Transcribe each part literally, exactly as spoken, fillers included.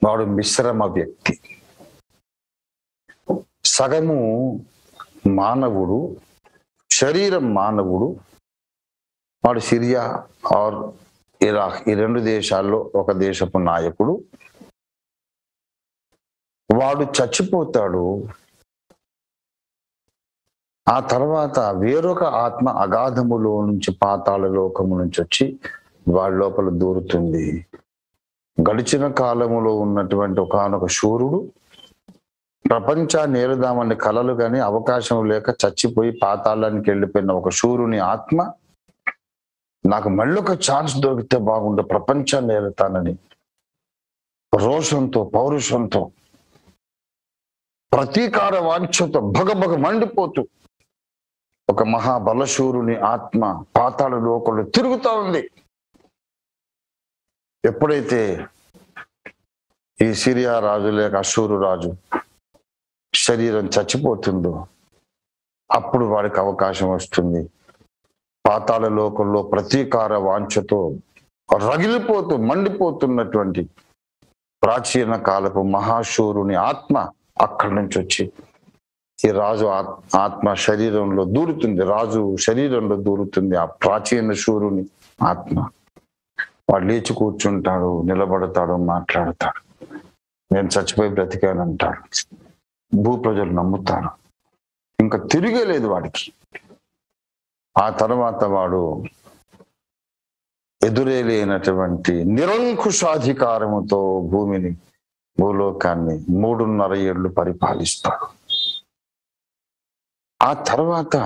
వాడు మిశ్రమ వ్యక్తి. సగము మానవుడు, శరీరం మానవుడు. వాడు సిరియా ఆర్ ఇరాక్ ఈ రెండు దేశాల్లో ఒక దేశపు నాయకుడు. వాడు చచ్చిపోతాడు. ఆ తర్వాత వేరొక ఆత్మ అగాధములో నుంచి, పాతాళ లోకము నుంచి వచ్చి వాడి లోపల దూరుతుంది. గడిచిన కాలములో ఉన్నటువంటి ఒకానొక శూరుడు ప్రపంచాన్ని ఏలుదామని కలలు కానీ అవకాశం లేక చచ్చిపోయి పాతాళానికి వెళ్ళిపోయిన ఒక శూరుని ఆత్మ, నాకు మళ్ళీ ఒక ఛాన్స్ దొరికితే బాగుండు, ప్రపంచాన్ని ఏలుతానని రోషంతో, పౌరుషంతో, ప్రతీకార వాంఛతో భగభగ మండిపోతూ ఒక మహాబలశూరుని ఆత్మ పాతాళ లోకంలో తిరుగుతా ఉంది. ఎప్పుడైతే ఈ సిరియా రాజు లేక అశూరు రాజు శరీరం చచ్చిపోతుందో అప్పుడు వాడికి అవకాశం వస్తుంది. పాతాళ లోకంలో ప్రతీకార వాంఛతో రగిలిపోతూ మండిపోతున్నటువంటి ప్రాచీన కాలపు మహాశూరుని ఆత్మ అక్కడి నుంచి వచ్చి ఈ రాజు ఆత్మ శరీరంలో దూరుతుంది. రాజు శరీరంలో దూరుతుంది ఆ ప్రాచీన శూరుని ఆత్మ. వాడు లేచి కూర్చుంటాడు, నిలబడతాడు, మాట్లాడతాడు. నేను చచ్చిపోయి బ్రతికానంటాడు. భూ ప్రజలు నమ్ముతారు. ఇంకా తిరిగే లేదు వాడికి. ఆ తర్వాత వాడు ఎదురేలేనటువంటి నిరంకుశాధికారముతో భూమిని, భూలోకాన్ని మూడున్నర ఏళ్ళు పరిపాలిస్తాడు. ఆ తర్వాత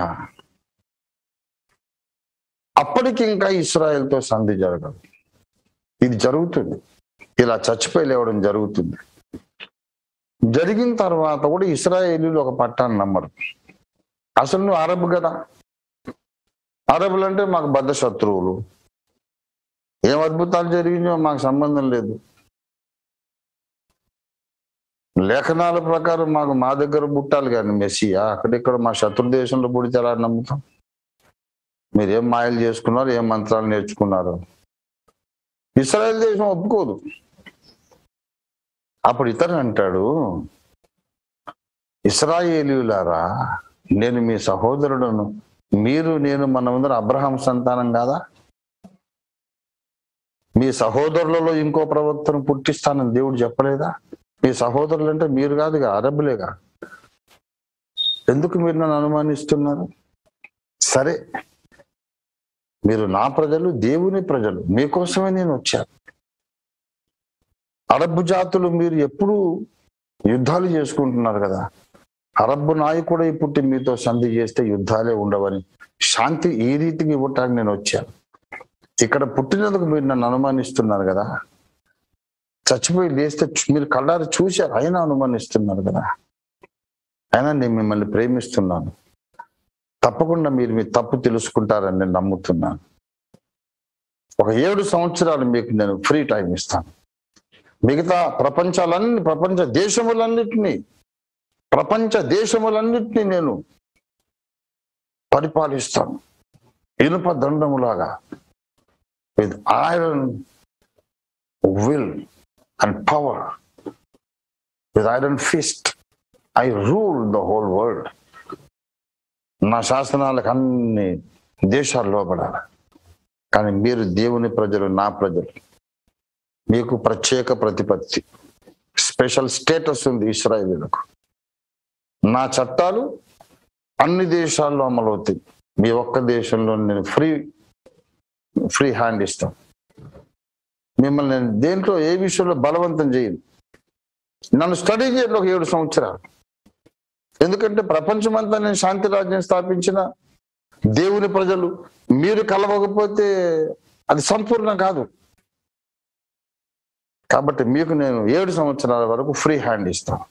అప్పటికి ఇంకా ఇశ్రాయేల్తో సంధి జరగదు. ఇది జరుగుతుంది, ఇలా చచ్చిపోయి లేవడం జరుగుతుంది. జరిగిన తర్వాత కూడా ఇశ్రాయేలీలు ఒక పట్టాన్ని నమ్మరు. అసలు నువ్వు అరబ్ కదా, అరబులు అంటే మాకు బద్ధ శత్రువులు, ఏం అద్భుతాలు జరిగినాయో మాకు సంబంధం లేదు. లేఖనాల ప్రకారం మాకు మా దగ్గర పుట్టాలి కానీ మెస్సియా, అక్కడిక్కడ మా శత్రు దేశంలో పుడితే ఎలా నమ్ముతాం? మీరేం మాయలు చేసుకున్నారు, ఏం మంత్రాలు నేర్చుకున్నారు? ఇశ్రాయేల్ దేశం ఒప్పుకోదు. అప్పుడు ఇతను అంటాడు, ఇశ్రాయేలీయులారా, నేను మీ సహోదరుడును, మీరు నేను మనమందరం అబ్రహాం సంతానం కాదా? మీ సహోదరులలో ఇంకో ప్రవక్తను పుట్టిస్తానని దేవుడు చెప్పలేదా? మీ సహోదరులు అంటే మీరు కాదుగా, అరబ్బులేగా. ఎందుకు మీరు నన్ను అనుమానిస్తున్నారు? సరే, మీరు నా ప్రజలు, దేవుని ప్రజలు, మీకోసమే నేను వచ్చాను. అరబ్బు జాతులు మీరు ఎప్పుడు యుద్ధాలు చేసుకుంటున్నారు కదా, అరబ్బు నాయకుడై పుట్టి మీతో సంధి చేస్తే యుద్ధాలే ఉండవని శాంతి ఈ రీతికి ఇవ్వటానికి నేను వచ్చాను. ఇక్కడ పుట్టినందుకు మీరు నన్ను అనుమానిస్తున్నారు కదా, చచ్చిపోయి లేస్తే మీరు కళ్ళారు చూశారు, అయినా అనుమానిస్తున్నారు కదా. అయినా నేను మిమ్మల్ని ప్రేమిస్తున్నాను, తప్పకుండా మీరు మీ తప్పు తెలుసుకుంటారని నేను నమ్ముతున్నాను. ఒక ఏడు సంవత్సరాలు మీకు నేను ఫ్రీ టైం ఇస్తాను. మిగతా ప్రపంచాలన్నీ, ప్రపంచ దేశములన్నిటినీ ప్రపంచ దేశములన్నిటినీ నేను పరిపాలిస్తాను ఇనుప దండములాగా, with iron will and power, with iron fist I rule the whole world. నా శాసనాలకు అన్ని దేశాలు లోపడాలి. కానీ మీరు దేవుని ప్రజలు, నా ప్రజలు, మీకు ప్రత్యేక ప్రతిపత్తి, స్పెషల్ స్టేటస్ ఉంది ఇశ్రాయేలీయులకు. నా చట్టాలు అన్ని దేశాల్లో అమలవుతాయి. మీ ఒక్క దేశంలో నేను ఫ్రీ ఫ్రీ హ్యాండ్ ఇస్తాను. మిమ్మల్ని నేను దేంట్లో ఏ విషయంలో బలవంతం చేయను. నన్ను స్టడీ చేయండి ఒక ఏడు సంవత్సరాలు. ఎందుకంటే ప్రపంచమంతా నేను శాంతి రాజ్యం స్థాపించిన దేవుని ప్రజలు మీరు కలవకపోతే అది సంపూర్ణ కాదు. కాబట్టి మీకు నేను ఏడు సంవత్సరాల వరకు ఫ్రీ హ్యాండ్ ఇస్తాను.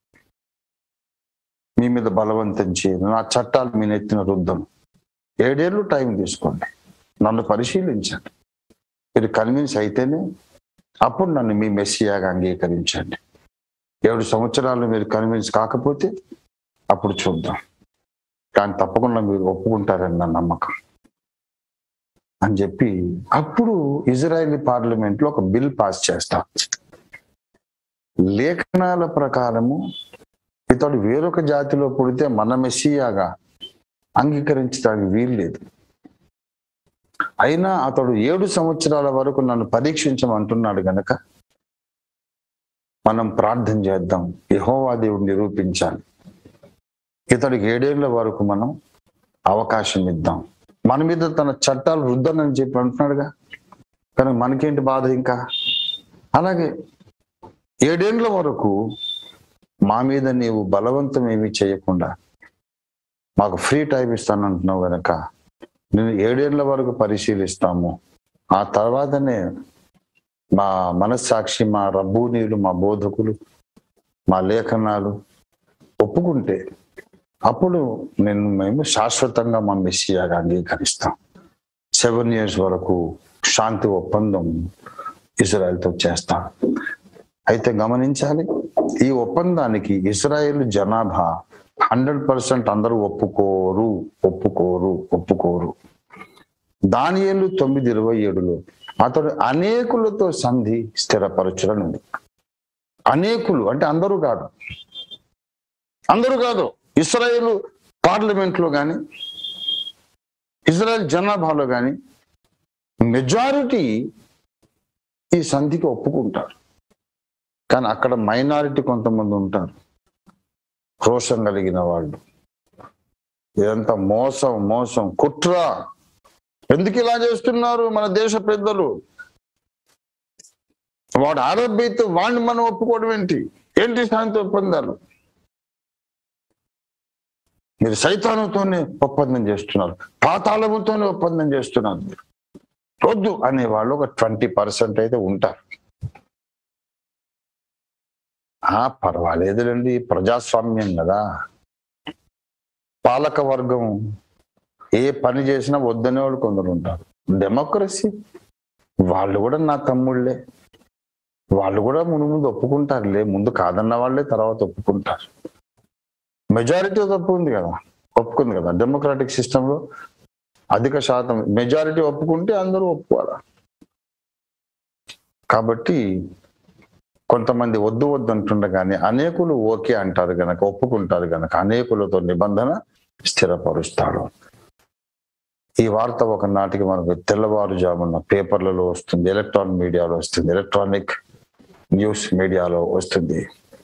మీ మీద బలవంతం చేయను. నా చట్టాలు మీ నెత్తిన రుద్దను. ఏడేళ్ళు టైం తీసుకోండి, నన్ను పరిశీలించండి. మీరు కన్విన్స్ అయితేనే అప్పుడు నన్ను మీ మెస్సియాగా అంగీకరించండి. ఏడు సంవత్సరాలు మీరు కన్విన్స్ కాకపోతే అప్పుడు చూద్దాం. కానీ తప్పకుండా మీరు ఒప్పుకుంటారని నా నమ్మకం అని చెప్పి అప్పుడు ఇజ్రాయెలీ పార్లమెంట్లో ఒక బిల్ పాస్ చేస్తా. లేఖనాల ప్రకారము ఇతడు వేరొక జాతిలో పుడితే మన మెస్సియాగా అంగీకరించడానికి వీలు లేదు. అయినా అతడు ఏడు సంవత్సరాల వరకు నన్ను పరీక్షించమంటున్నాడు గనక మనం ప్రార్థన చేద్దాం, యెహోవా దేవుడు నిరూపించాలి. ఇతడికి ఏడేళ్ల వరకు మనం అవకాశం ఇద్దాం. మన మీద తన చట్టాలు రుద్దనని చెప్పి అంటున్నాడుగా, కానీ మనకేంటి బాధ ఇంకా? అలాగే ఏడేళ్ల వరకు మా మీద నీవు బలవంతం ఏమీ చేయకుండా మాకు ఫ్రీ టైం ఇస్తాను అంటున్నావు గనక నేను ఏడేళ్ల వరకు పరిశీలిస్తాము. ఆ తర్వాతనే మా మనస్సాక్షి, మా రబ్బూనీలు, మా బోధకులు, మా లేఖనాలు ఒప్పుకుంటే అప్పుడు నేను మేము శాశ్వతంగా మా మెస్సియాగా అంగీకరిస్తాం. సెవెన్ ఇయర్స్ వరకు శాంతి ఒప్పందం ఇజ్రాయెల్తో చేస్తాం. అయితే గమనించాలి, ఈ ఒప్పందానికి ఇజ్రాయెల్ జనాభా హండ్రెడ్ పర్సెంట్ అందరూ ఒప్పుకోరు ఒప్పుకోరు ఒప్పుకోరు దానియేలు తొమ్మిది ఇరవై ఏడులో అతడు అనేకులతో సంధి స్థిరపరచులనుంది. అనేకులు అంటే అందరూ కాదు, అందరూ కాదు. ఇజ్రాయేల్ పార్లమెంట్ లో కానీ ఇజ్రాయెల్ జనాభాలో కానీ మెజారిటీ ఈ సంధికి ఒప్పుకుంటారు. కానీ అక్కడ మైనారిటీ కొంతమంది ఉంటారు, రోషం కలిగిన వాళ్ళు. ఇదంతా మోసం మోసం కుట్ర. ఎందుకు ఇలా చేస్తున్నారు మన దేశ పెద్దలు? వాడు అరబ్ అయితే వాడిని మనం ఒప్పుకోవడం ఏంటి? ఏంటి శాంతి ఒప్పందాలు? మీరు సైతానుతోనే ఒప్పందం చేస్తున్నారు, పాతాళముతోనే ఒప్పందం చేస్తున్నారు. మీరు వద్దు అనే వాళ్ళు ఒక ట్వంటీ పర్సెంట్ అయితే ఉంటారు. ఆ పర్వాలేదులేండి, ప్రజాస్వామ్యం కదా. పాలక వర్గం ఏ పని చేసినా వద్దనే వాళ్ళు కొందరు ఉంటారు. డెమోక్రసీ, వాళ్ళు కూడా నా తమ్ముళ్ళే, వాళ్ళు కూడా ముందు ముందు ఒప్పుకుంటారులే. ముందు కాదన్న వాళ్ళే తర్వాత ఒప్పుకుంటారు. మెజారిటీ తప్పు ఉంది కదా, ఒప్పుకుంది కదా. డెమోక్రాటిక్ సిస్టంలో అధిక శాతం మెజారిటీ ఒప్పుకుంటే అందరూ ఒప్పుకోవాలి. కాబట్టి కొంతమంది వద్దు వద్దు అంటుండగానే అనేకులు ఓకే అంటారు గనక, ఒప్పుకుంటారు గనక అనేకులతో నిబంధన స్థిరపరుస్తాడు. ఈ వార్త ఒకనాటికి మనకు తెల్లవారుజామున పేపర్లలో వస్తుంది, ఎలక్ట్రానిక్ మీడియాలో వస్తుంది, ఎలక్ట్రానిక్ న్యూస్ మీడియాలో వస్తుంది.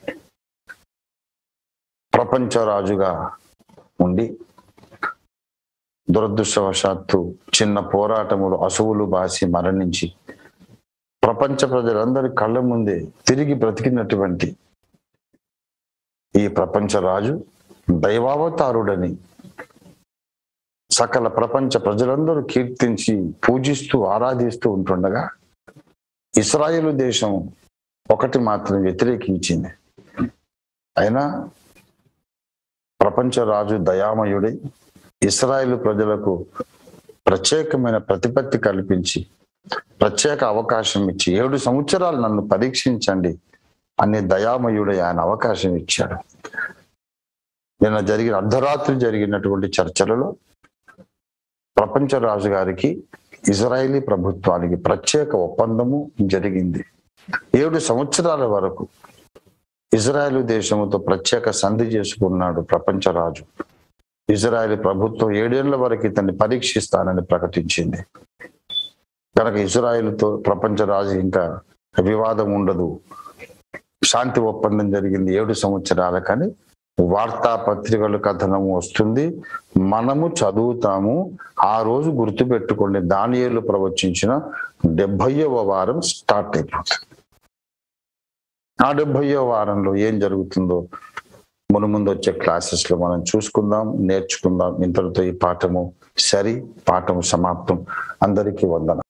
ప్రపంచ రాజుగా ఉండి దురదృష్టవశాత్తు చిన్న పోరాటములు అసువులు బాసి మరణించి ప్రపంచ ప్రజలందరి కళ్ళ ముందే తిరిగి బ్రతికినటువంటి ఈ ప్రపంచ రాజు దైవావతారుడని సకల ప్రపంచ ప్రజలందరూ కీర్తించి పూజిస్తూ ఆరాధిస్తూ ఉంటుండగా ఇశ్రాయేలు దేశం ఒకటి మాత్రం వ్యతిరేకించింది. అయినా ప్రపంచ రాజు దయామయుడై ఇశ్రాయేలు ప్రజలకు ప్రత్యేకమైన ప్రతిపత్తి కల్పించి ప్రత్యేక అవకాశం ఇచ్చి ఏడు సంవత్సరాలు నన్ను పరీక్షించండి అనే దయామయుడై ఆయన అవకాశం ఇచ్చాడు. నిన్న జరిగిన అర్ధరాత్రి జరిగినటువంటి చర్చలలో ప్రపంచ రాజు గారికి ఇజ్రాయేలీ ప్రభుత్వానికి ప్రత్యేక ఒప్పందము జరిగింది. ఏడు సంవత్సరాల వరకు ఇజ్రాయేలు దేశముతో ప్రత్యేక సంధి చేసుకున్నాడు ప్రపంచ రాజు. ఇజ్రాయేల్ ప్రభుత్వం ఏడేళ్ల వరకు ఇతన్ని పరీక్షిస్తానని ప్రకటించింది. కనుక ఇజ్రాయేలుతో ప్రపంచ రాజు ఇంకా వివాదం ఉండదు, శాంతి ఒప్పందం జరిగింది ఏడు సంవత్సరాలకని వార్తాపత్రికలు కథనము వస్తుంది, మనము చదువుతాము. ఆ రోజు గుర్తు పెట్టుకోండి, దానియేలు ప్రవచించిన డెబ్బైవ వారం స్టార్ట్ అయిపోతుంది. ఆ డెబ్బైవ వారంలో ఏం జరుగుతుందో మును ముందు వచ్చే క్లాసెస్ లో మనం చూసుకుందాం, నేర్చుకుందాం. ఇంతటితో ఈ పాఠము సరి, పాఠము సమాప్తం. అందరికీ వందన.